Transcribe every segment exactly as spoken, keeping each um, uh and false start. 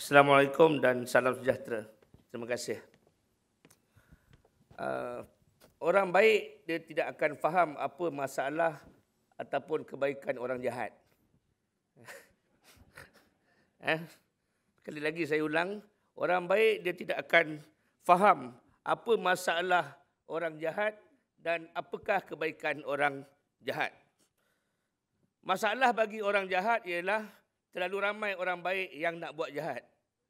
Assalamualaikum dan salam sejahtera. Terima kasih. Uh, orang baik dia tidak akan faham apa masalah ataupun kebaikan orang jahat. eh? Sekali lagi saya ulang, orang baik dia tidak akan faham apa masalah orang jahat dan apakah kebaikan orang jahat. Masalah bagi orang jahat ialah terlalu ramai orang baik yang nak buat jahat.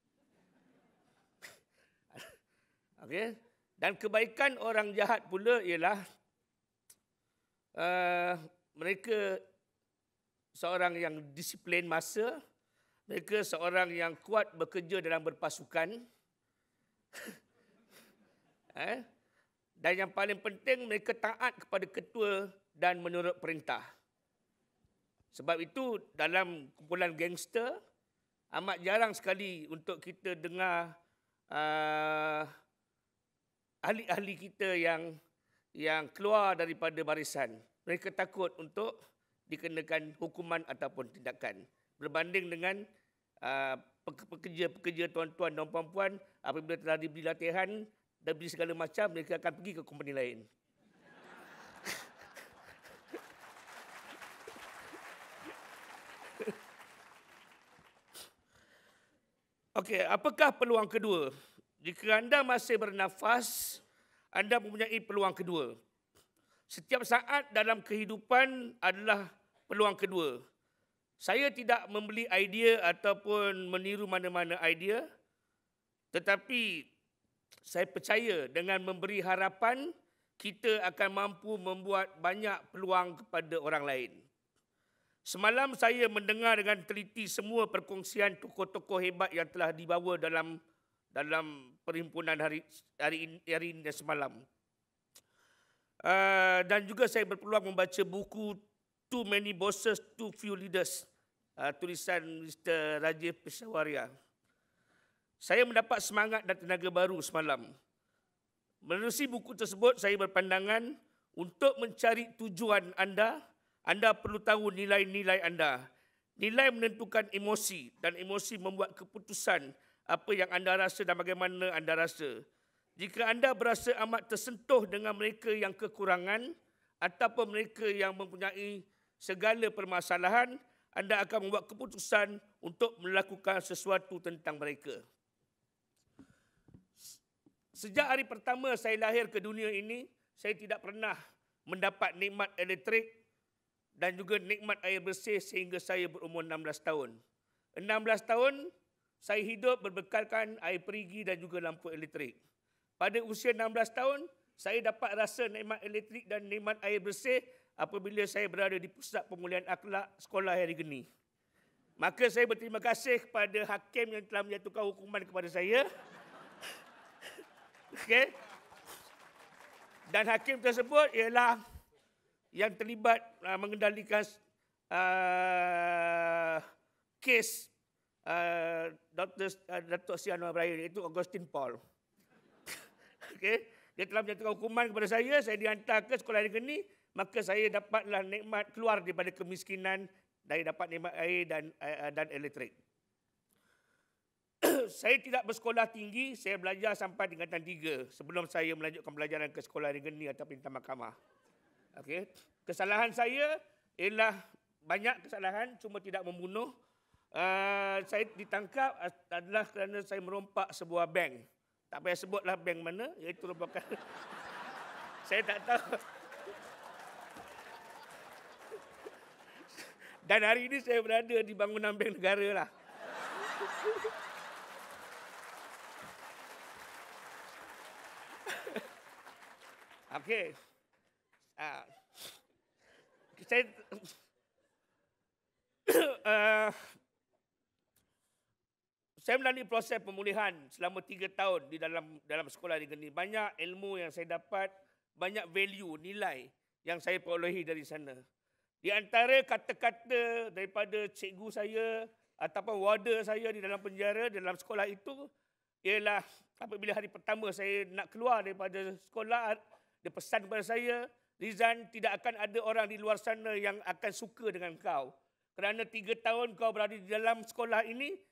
Okey. Dan kebaikan orang jahat pula ialah uh, mereka seorang yang disiplin masa, mereka seorang yang kuat bekerja dalam berpasukan. eh? Dan yang paling penting mereka taat kepada ketua dan menurut perintah. Sebab itu dalam kumpulan gangster amat jarang sekali untuk kita dengar uh, ahli-ahli kita yang yang keluar daripada barisan. Mereka takut untuk dikenakan hukuman ataupun tindakan. Berbanding dengan uh, pekerja-pekerja tuan-tuan dan puan-puan, apabila telah diberi latihan dan beri segala macam, mereka akan pergi ke company lain. Okey, apakah peluang kedua? Jika anda masih bernafas, anda mempunyai peluang kedua. Setiap saat dalam kehidupan adalah peluang kedua. Saya tidak membeli idea ataupun meniru mana-mana idea, tetapi saya percaya dengan memberi harapan, kita akan mampu membuat banyak peluang kepada orang lain. Semalam saya mendengar dengan teliti semua perkongsian tokoh-tokoh hebat yang telah dibawa dalam dalam perhimpunan hari hari ini, hari ini dan semalam. Uh, dan juga saya berpeluang membaca buku Too Many Bosses, Too Few Leaders, uh, tulisan Mister Rajiv Peshawaria. Saya mendapat semangat dan tenaga baru semalam. Menerusi buku tersebut, saya berpandangan untuk mencari tujuan anda, anda perlu tahu nilai-nilai anda. Nilai menentukan emosi dan emosi membuat keputusan apa yang anda rasa dan bagaimana anda rasa. Jika anda berasa amat tersentuh dengan mereka yang kekurangan ataupun mereka yang mempunyai segala permasalahan, anda akan membuat keputusan untuk melakukan sesuatu tentang mereka. Sejak hari pertama saya lahir ke dunia ini, saya tidak pernah mendapat nikmat elektrik dan juga nikmat air bersih sehingga saya berumur enam belas tahun. enam belas tahun, saya hidup berbekalkan air perigi dan juga lampu elektrik. Pada usia enam belas tahun, saya dapat rasa nikmat elektrik dan nikmat air bersih apabila saya berada di pusat pemulihan akhlak sekolah hari geni. Maka saya berterima kasih kepada hakim yang telah menjatuhkan hukuman kepada saya. Okay. Dan hakim tersebut ialah yang terlibat uh, mengendalikan uh, kes uh, Doktor uh, Datuk Sri Anwar Ibrahim, iaitu Augustine Paul. Okay. Dia telah menjatuhkan hukuman kepada saya, saya dihantar ke sekolah negeri, maka saya dapatlah nikmat keluar daripada kemiskinan, dari dapat nikmat air dan uh, dan elektrik. Saya tidak bersekolah tinggi, saya belajar sampai tingkatan tiga sebelum saya melanjutkan pelajaran ke sekolah negeri atau perintah mahkamah. Okay. Kesalahan saya ialah banyak kesalahan, cuma tidak membunuh. Uh, saya ditangkap adalah kerana saya merompak sebuah bank. Tak payah sebutlah bank mana, iaitu merupakan saya tak tahu. Dan hari ini saya berada di bangunan bank negara lah. Okey. Uh, saya uh, saya melalui proses pemulihan selama tiga tahun di dalam dalam sekolah negeri. Banyak ilmu yang saya dapat, banyak value, nilai yang saya perolehi dari sana. Di antara kata-kata daripada cikgu saya ataupun warder saya di dalam penjara, dalam sekolah itu, ialah apabila hari pertama saya nak keluar daripada sekolah, dia pesan kepada saya, Rizan, tidak akan ada orang di luar sana yang akan suka dengan kau. Kerana tiga tahun kau berada di dalam sekolah ini,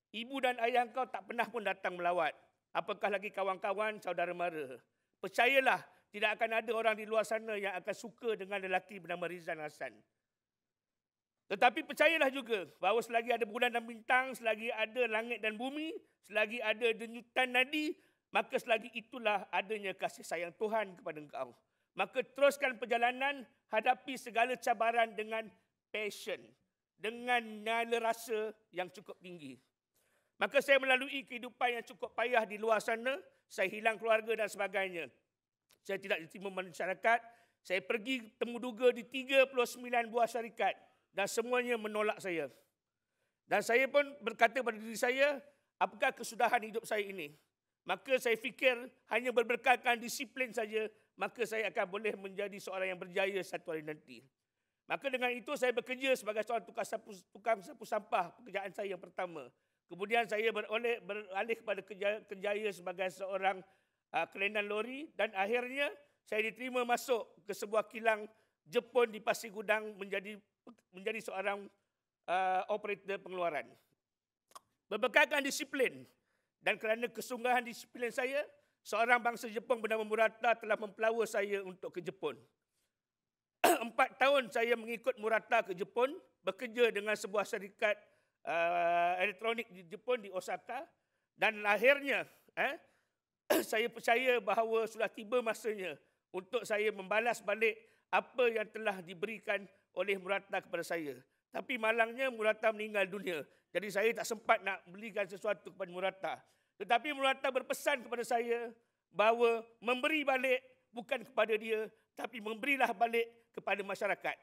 Ibu dan ayah kau tak pernah pun datang melawat. Apakah lagi kawan-kawan, saudara mara. Percayalah, tidak akan ada orang di luar sana yang akan suka dengan lelaki bernama Rizan Hassan. Tetapi percayalah juga bahawa selagi ada bulan dan bintang, selagi ada langit dan bumi, selagi ada denyutan nadi, maka selagi itulah adanya kasih sayang Tuhan kepada engkau. Maka teruskan perjalanan, hadapi segala cabaran dengan passion, dengan nyala rasa yang cukup tinggi. Maka saya melalui kehidupan yang cukup payah di luar sana, saya hilang keluarga dan sebagainya. Saya tidak diterima masyarakat, saya pergi temu duga di tiga puluh sembilan buah syarikat dan semuanya menolak saya. Dan saya pun berkata pada diri saya, apakah kesudahan hidup saya ini? Maka saya fikir hanya berberkatkan disiplin saja, maka saya akan boleh menjadi seorang yang berjaya satu hari nanti. Maka dengan itu saya bekerja sebagai seorang tukang sapu, tukang sapu sampah, pekerjaan saya yang pertama. Kemudian saya beroleh, beralih kepada kerja, kerjaya sebagai seorang uh, kelainan lori dan akhirnya saya diterima masuk ke sebuah kilang Jepun di Pasir Gudang menjadi menjadi seorang uh, operator pengeluaran. Berbekalkan disiplin dan kerana kesungguhan disiplin saya, seorang bangsa Jepun bernama Murata telah mempelawa saya untuk ke Jepun. Empat tahun saya mengikut Murata ke Jepun, bekerja dengan sebuah syarikat uh, elektronik di Jepun, di Osaka. Dan akhirnya, eh, saya percaya bahawa sudah tiba masanya untuk saya membalas balik apa yang telah diberikan oleh Murata kepada saya. Tapi malangnya Murata meninggal dunia. Jadi saya tak sempat nak belikan sesuatu kepada Murata. Tetapi Murata berpesan kepada saya bahawa memberi balik bukan kepada dia, tapi memberilah balik kepada masyarakat.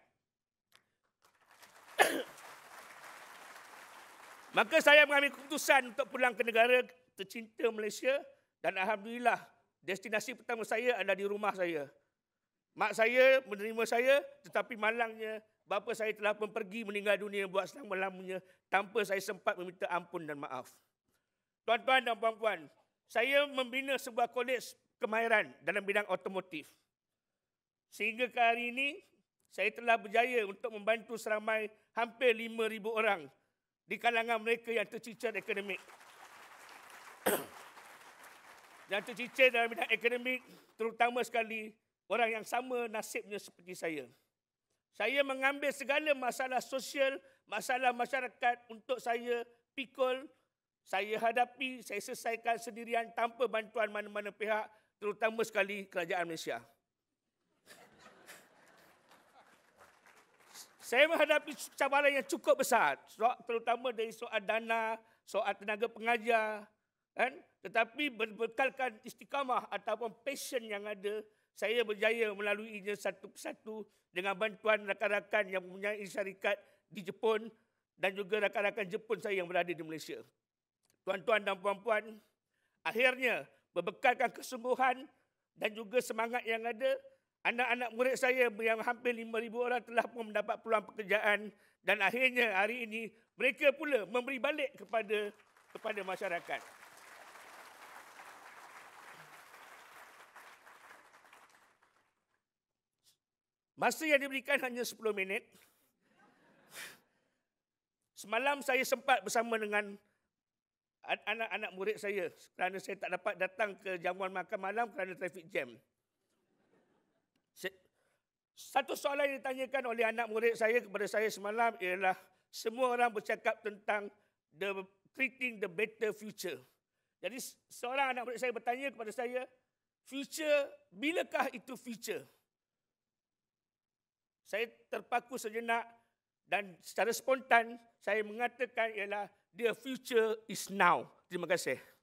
Maka saya mengambil keputusan untuk pulang ke negara tercinta Malaysia dan alhamdulillah destinasi pertama saya adalah di rumah saya. Mak saya menerima saya, tetapi malangnya bapa saya telah pun pergi meninggal dunia buat selama-lamanya tanpa saya sempat meminta ampun dan maaf. Tuan-tuan dan puan-puan, saya membina sebuah kolej kemahiran dalam bidang otomotif. Sehingga ke hari ini, saya telah berjaya untuk membantu seramai hampir lima ribu orang di kalangan mereka yang tercicir akademik. Dan tercicir dalam bidang akademik, terutama sekali orang yang sama nasibnya seperti saya. Saya mengambil segala masalah sosial, masalah masyarakat untuk saya pikul, saya hadapi, saya selesaikan sendirian tanpa bantuan mana-mana pihak, terutama sekali kerajaan Malaysia. Saya menghadapi cabaran yang cukup besar, terutama dari soal dana, soal tenaga pengajar, kan? Tetapi berbekalkan istiqamah ataupun passion yang ada, saya berjaya melaluinya satu persatu dengan bantuan rakan-rakan yang mempunyai syarikat di Jepun dan juga rakan-rakan Jepun saya yang berada di Malaysia. Tuan-tuan dan puan-puan, akhirnya berbekalkan kesungguhan dan juga semangat yang ada, anak-anak murid saya yang hampir lima ribu orang telah pun mendapat peluang pekerjaan dan akhirnya hari ini mereka pula memberi balik kepada kepada masyarakat. Masa yang diberikan hanya sepuluh minit. Semalam saya sempat bersama dengan anak-anak murid saya kerana saya tak dapat datang ke jamuan makan malam kerana traffic jam. Satu soalan yang ditanyakan oleh anak murid saya kepada saya semalam ialah semua orang bercakap tentang the creating the better future. Jadi seorang anak murid saya bertanya kepada saya, future, bilakah itu future? Saya terpaku sejenak dan secara spontan saya mengatakan ialah the future is now. Terima kasih.